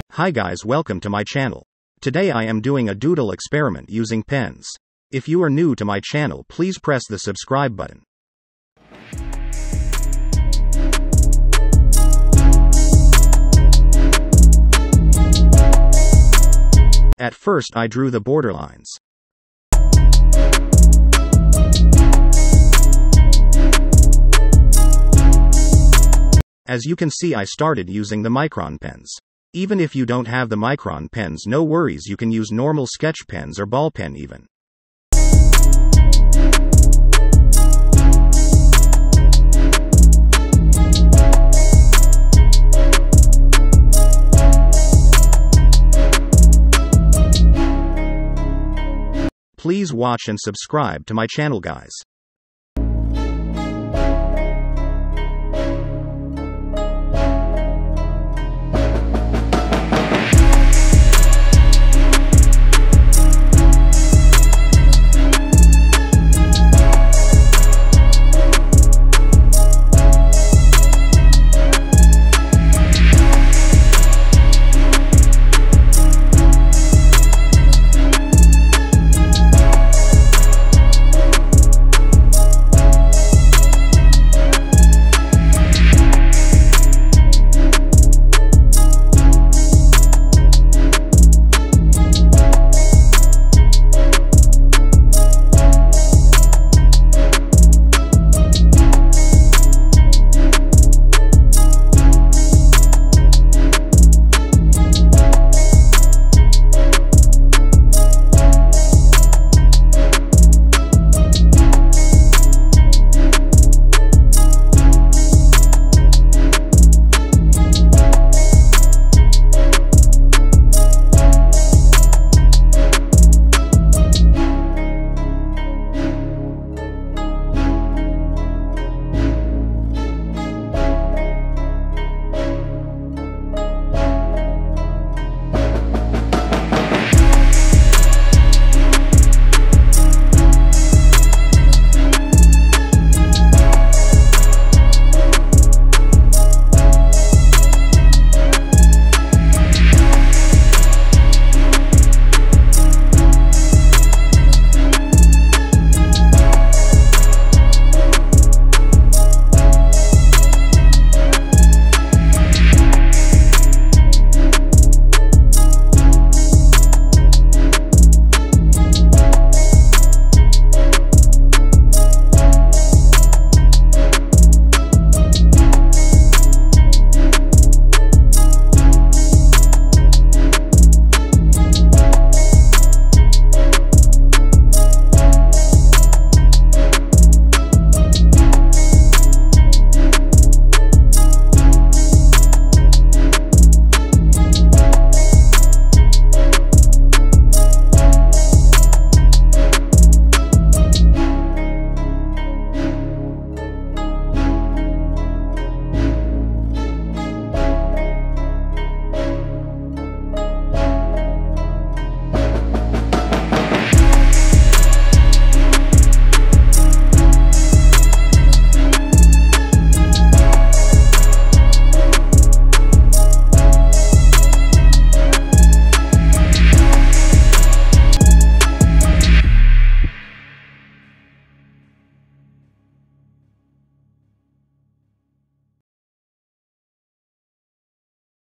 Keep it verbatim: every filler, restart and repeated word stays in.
Hi guys, welcome to my channel. Today I am doing a doodle experiment using pens. If you are new to my channel, please press the subscribe button. At first I drew the borderlines. As you can see, I started using the micron pens. Even if you don't have the micron pens, no worries, you can use normal sketch pens or ball pen even. Please watch and subscribe to my channel, guys.